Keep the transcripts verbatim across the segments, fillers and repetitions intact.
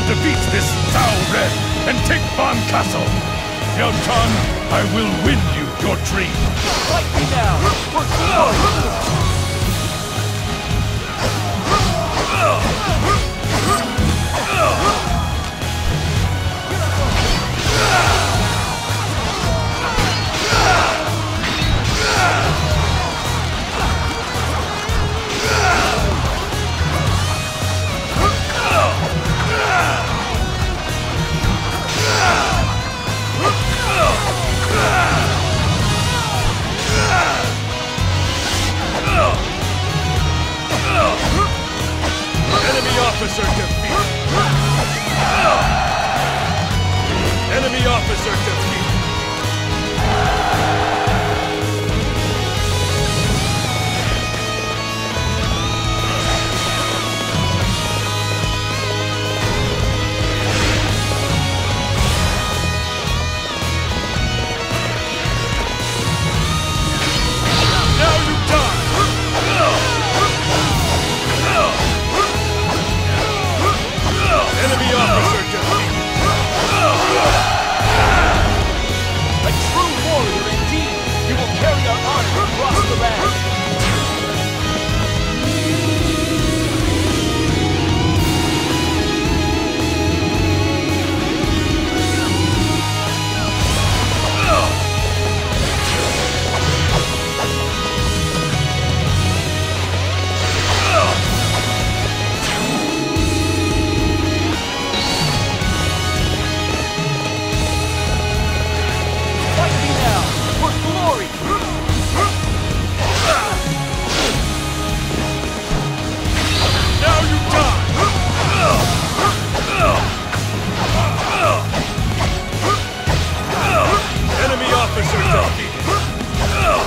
defeat this Zhao Red and take Ban Castle. Liao Chan, I will win you your dream. Fight me now! For glory! Enemy officer defeated! Enemy officer defeated! Now you die! Enemy officer defeated! A true warrior indeed! You will carry our honor across the land! Fight me now! For glory! Now you die! Enemy officer defeated!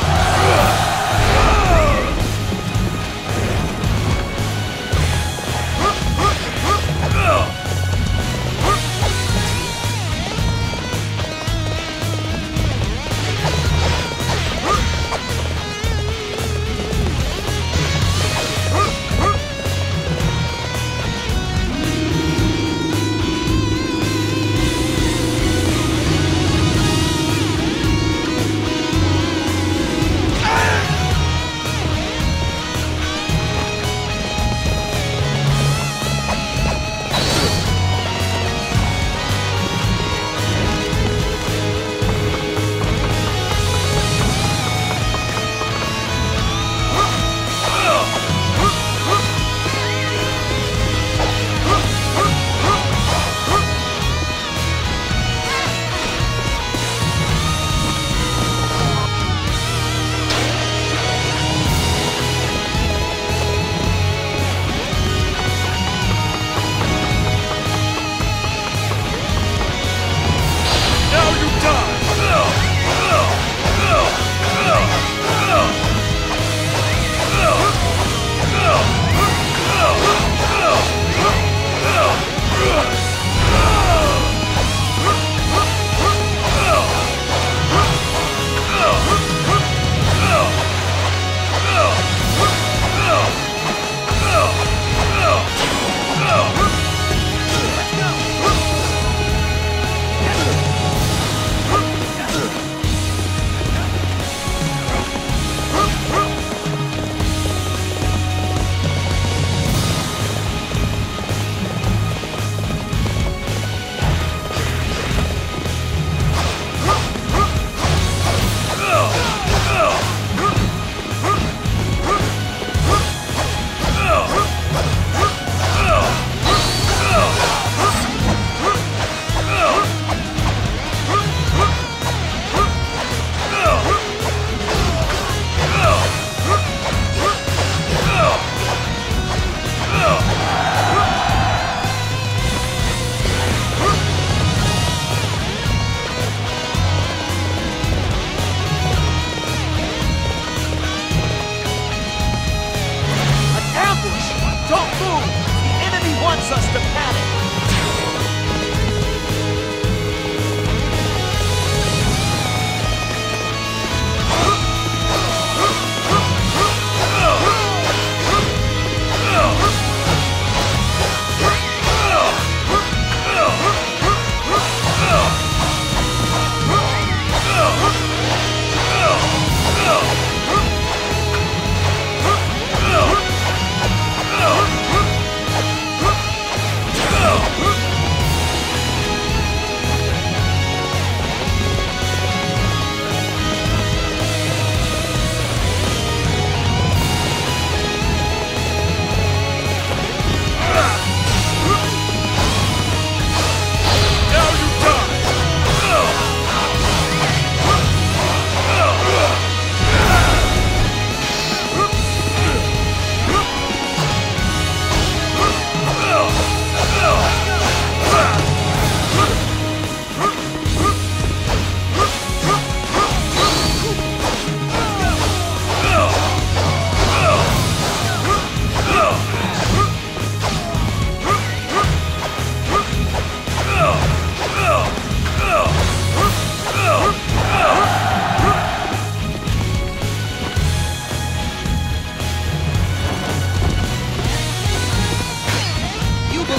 Now you die!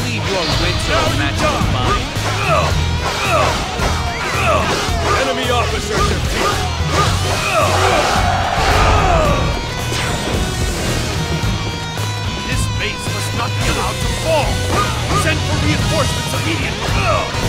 believe your wits are a match for mine. Enemy officer defeated. This base must not be allowed to fall. Send for reinforcements immediately.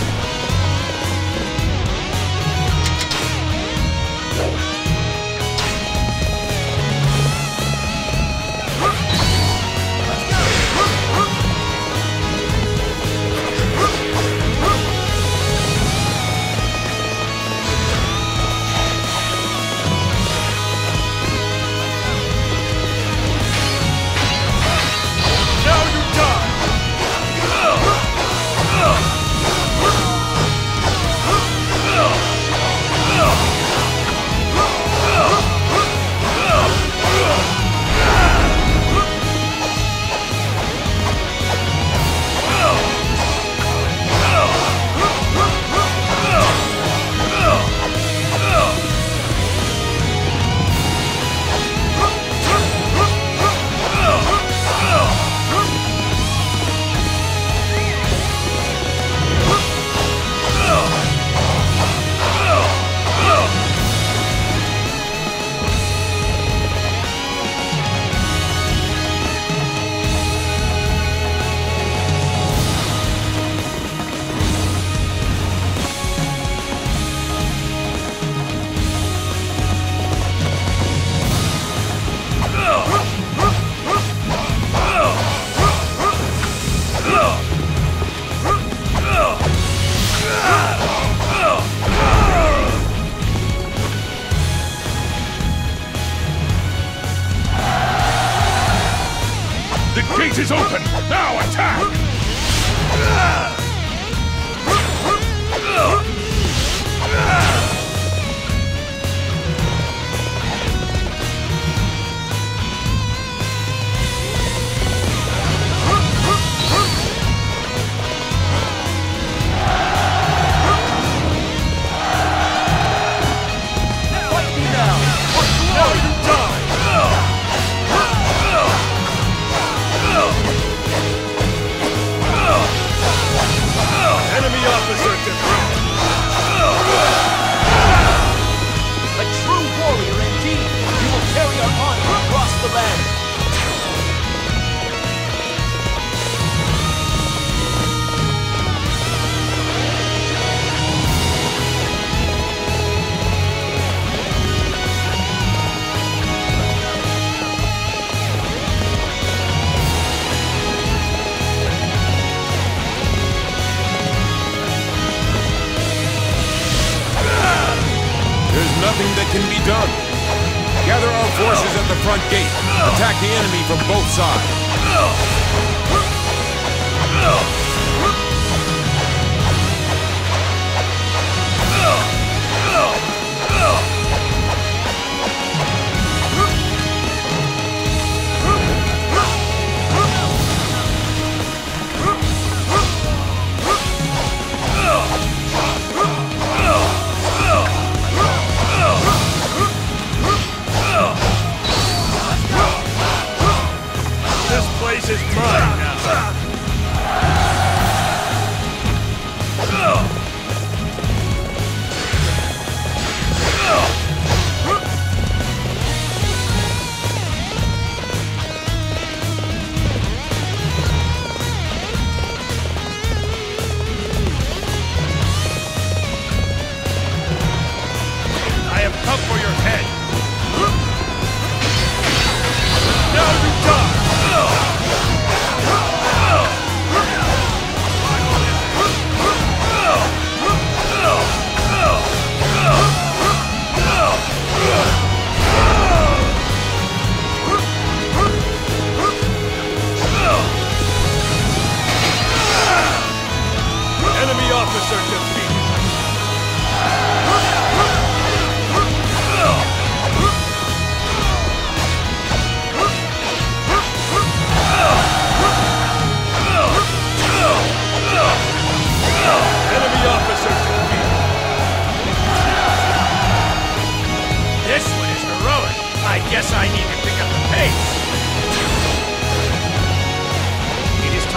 The gate is open! Now attack! Fight me now! Now you die! Enemy officer defeated. A true warrior indeed! You will carry our honor across the land! There's nothing that can be done. Gather our forces at the front gate. Attack the enemy from both sides. This place is mine now. I have come for your head! Now you die!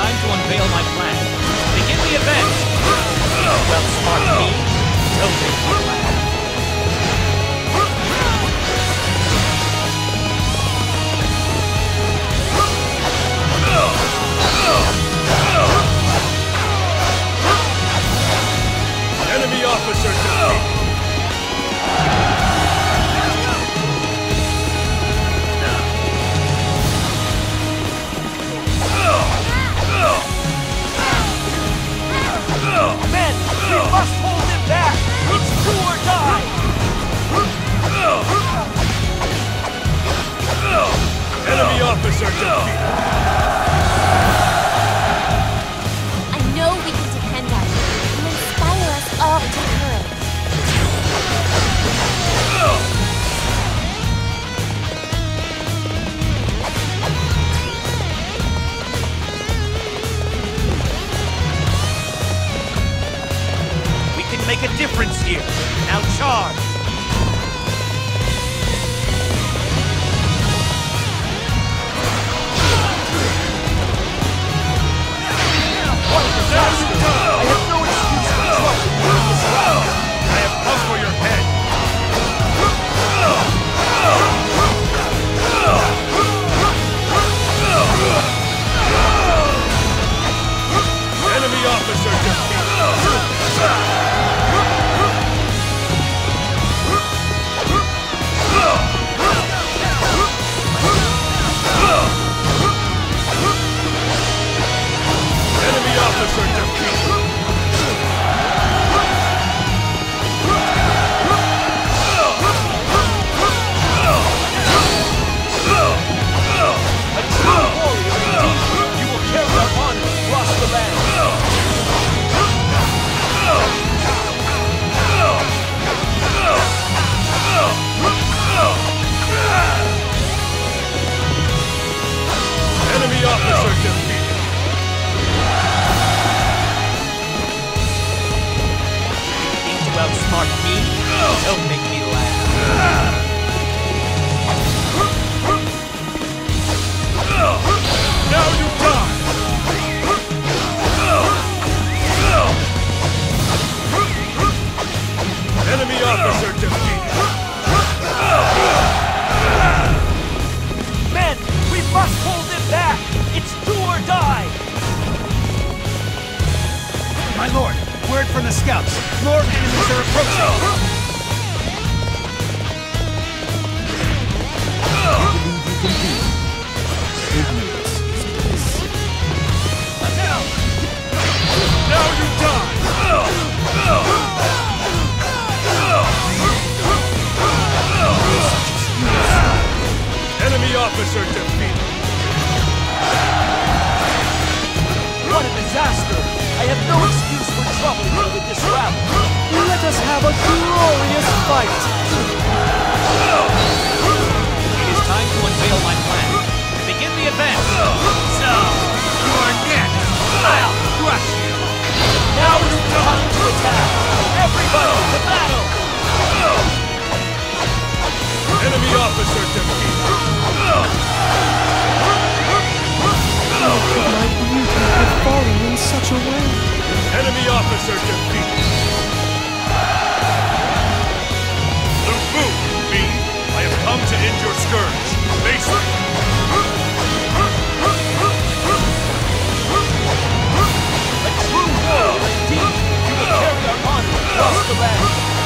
time to unveil my plan. Begin the event! Well, smart me, don't make me laugh. Enemy officer defeated. Men, we must hold him back! It's do or die! Enemy officer defeated. I know we can depend on you and inspire us all to courage. We can make a difference here. Now charge! What a disaster! I have no excuse for trouble in this round. I have come for your head. Enemy officer defeated. Enemy officer defeated. A true warrior indeed. You will carry our honor across the land. Enemy officer defeated. Think to outsmart me? Don't make me laugh. Now you die! Enemy officer defeated. Men, we must hold him back! It's do or die! My lord, word from the scouts. More enemies are approaching. Now you die! Enemy officer defeated. What a disaster! I have no excuse for troubling you with this rabble. Let us have a glorious fight! It is time to unveil my plan. Begin the event! So, you are next! I'll crush you! Now is the time to attack! Everybody to battle! Enemy officer defeated. My beauty had fallen in such a way. Enemy officer defeated. Luke Moon, me, I have come to end your scourge. Face me. A true warrior indeed! You will carry our honor across the land!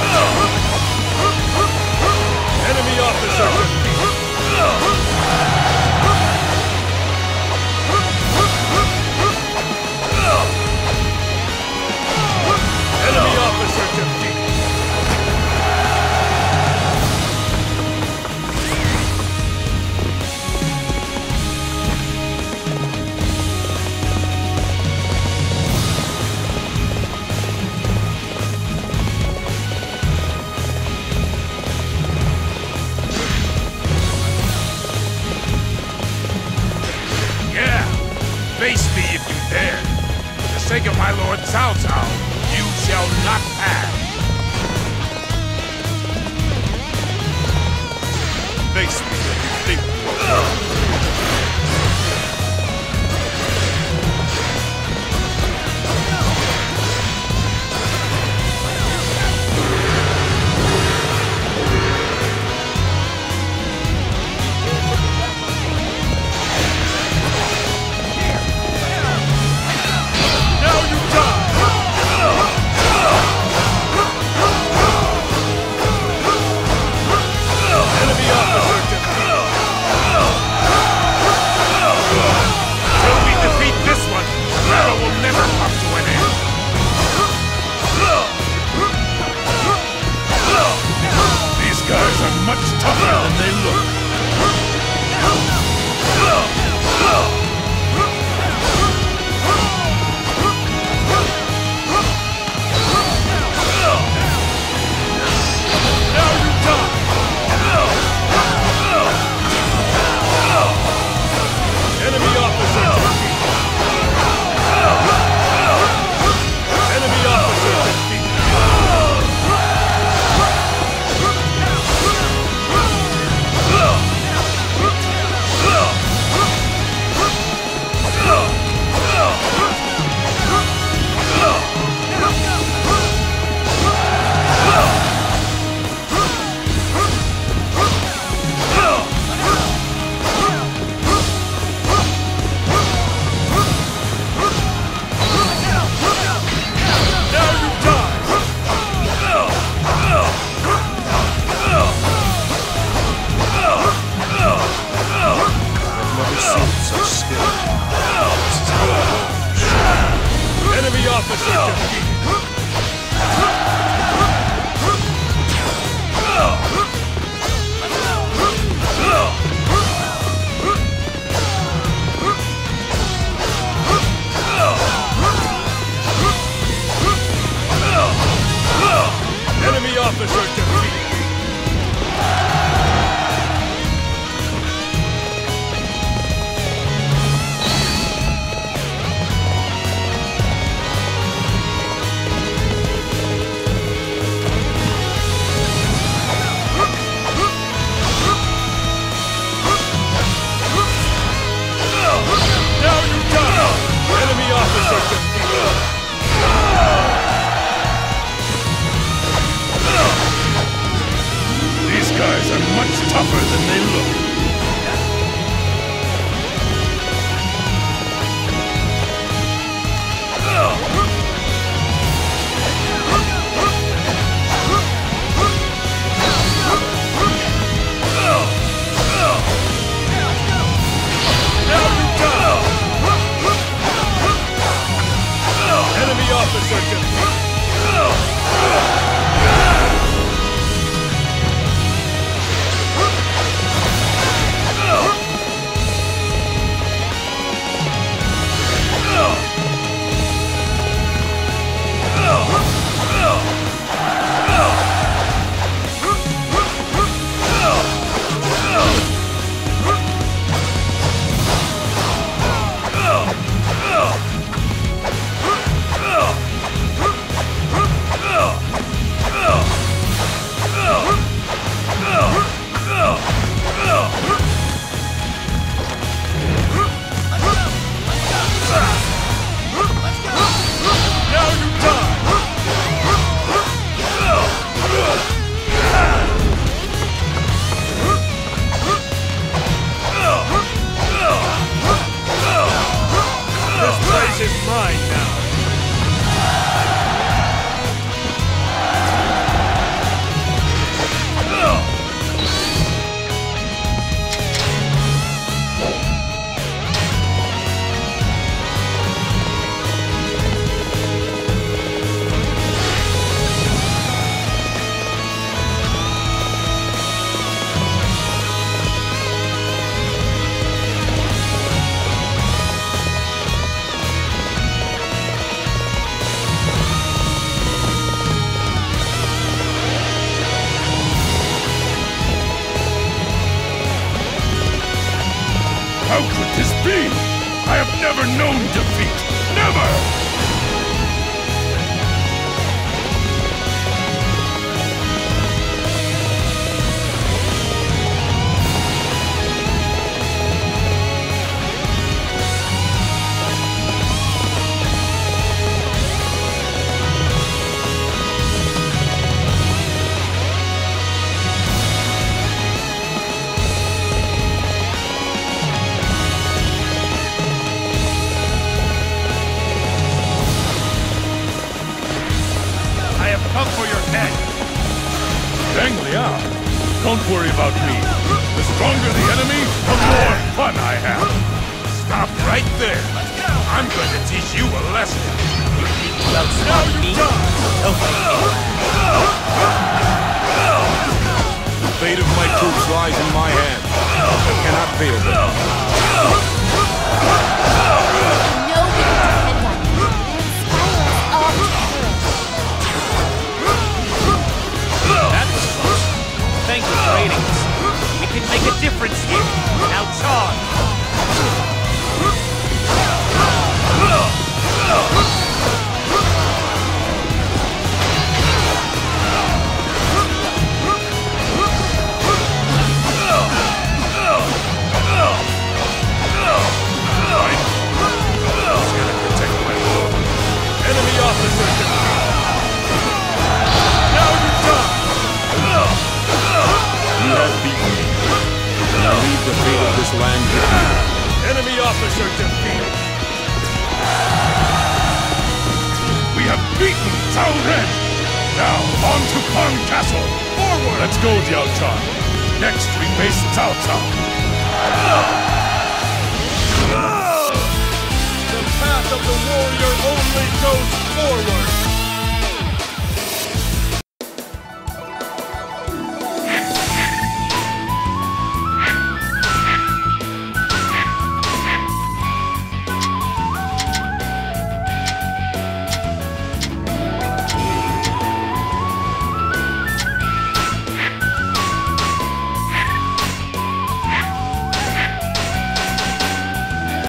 Enemy officer defeated. Enemy officer defeated. Yeah, face me if you dare. For the sake of my lord Cao Cao, you shall not pass. Face me if you think you are. officer defeated. Enemy officer defeated. Now you die! Enemy officer defeated. These guys are much tougher than they look. Now you die! Enemy officer defeated. Now you die! This place is mine now. How could this be? I have never known defeat. Never! Come for your head! Deng Liao, don't worry about me. The stronger the enemy, the more fun I have. Stop right there. I'm going to teach you a lesson. Well, Now you die! don't make me laugh. The fate of my troops lies in my hands. I cannot fail them. I know we can depend on you. You inspire us all to courage. That was close. Thank you for aiding us. We can make a difference here. Now charge! Enemy officer defeated! Now you die! You have beaten me. And I leave the fate of this land with you. Enemy officer defeated! We have beaten Cao Ren. Now, on to Pang Castle. Forward! Let's go, Jiao Chan. Next, we face Cao Cao. The path of the warrior only goes forward!